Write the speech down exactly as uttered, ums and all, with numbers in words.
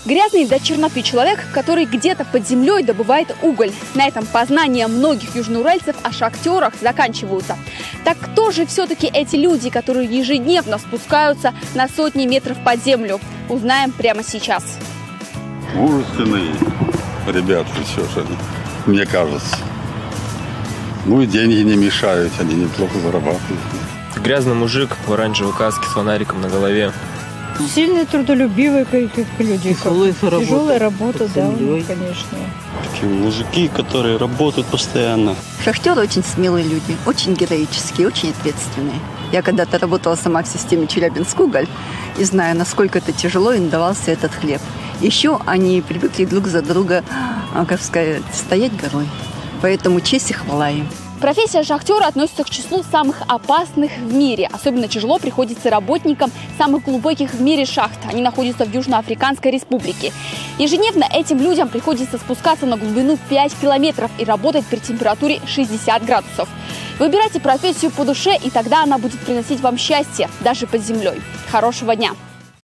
Грязный до черноты человек, который где-то под землей добывает уголь. На этом познания многих южноуральцев о шахтерах заканчиваются. Так кто же все-таки эти люди, которые ежедневно спускаются на сотни метров под землю? Узнаем прямо сейчас. Мужественные ребята, все же, мне кажется. Ну и деньги не мешают, они неплохо зарабатывают. Грязный мужик в оранжевой каске с фонариком на голове. Сильные, трудолюбивые какие-то люди. Тяжелая работа, да, конечно. Такие мужики, которые работают постоянно. Шахтеры очень смелые люди, очень героические, очень ответственные. Я когда-то работала сама в системе Челябинск-Уголь и знаю, насколько это тяжело им давался этот хлеб. Еще они привыкли друг за друга, как сказать, стоять горой. Поэтому честь и хвала им. Профессия шахтера относится к числу самых опасных в мире. Особенно тяжело приходится работникам самых глубоких в мире шахт. Они находятся в Южноафриканской республике. Ежедневно этим людям приходится спускаться на глубину пять километров и работать при температуре шестьдесят градусов. Выбирайте профессию по душе, и тогда она будет приносить вам счастье, даже под землей. Хорошего дня!